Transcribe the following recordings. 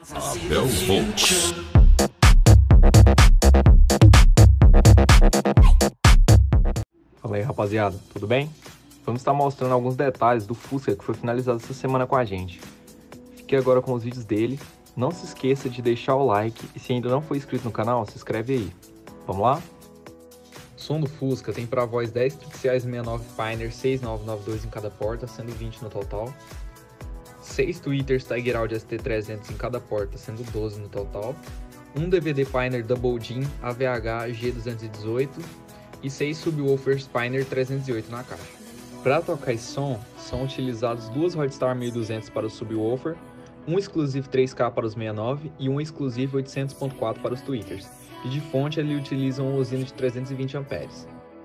Abel Volts. Fala aí, rapaziada, tudo bem? Vamos estar mostrando alguns detalhes do Fusca que foi finalizado essa semana com a gente. Fique agora com os vídeos dele. Não se esqueça de deixar o like e se ainda não for inscrito no canal, se inscreve aí. Vamos lá? O som do Fusca tem para voz 10 Trixie 69 Pioneer 6992 em cada porta, sendo 20 no total. 6 tweeters Tiger Audio ST300 em cada porta, sendo 12 no total. Um DVD Pioneer Double DIN AVH G218 e 6 subwoofers Pioneer 308 na caixa. Para tocar esse som, são utilizados duas Roadstar 1200 para o subwoofer, um exclusivo 3K para os 69 e um exclusivo 800.4 para os tweeters. E de fonte ele utiliza uma usina de 320 amperes.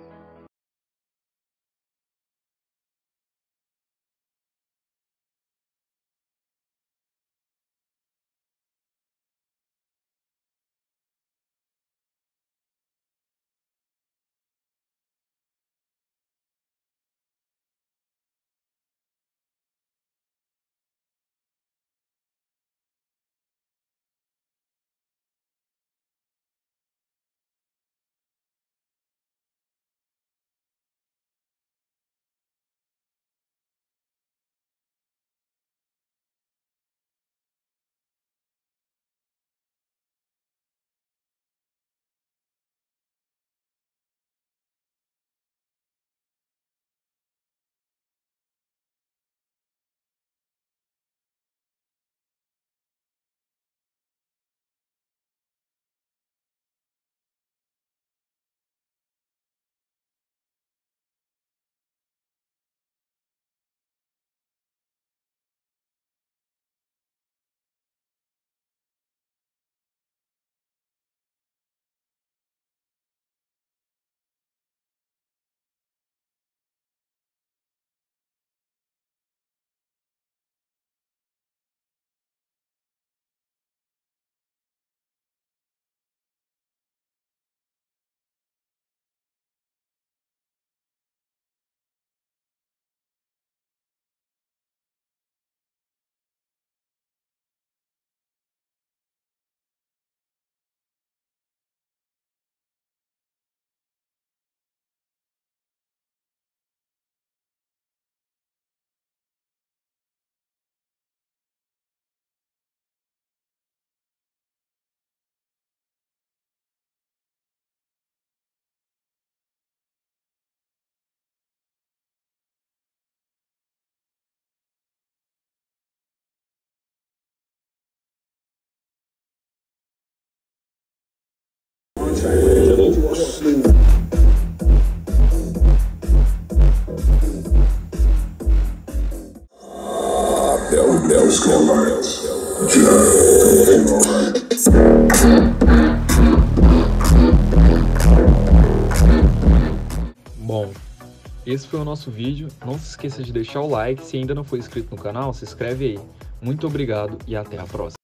Bom, esse foi o nosso vídeo. Não se esqueça de deixar o like. Se ainda não for inscrito no canal, se inscreve aí. Muito obrigado e até a próxima.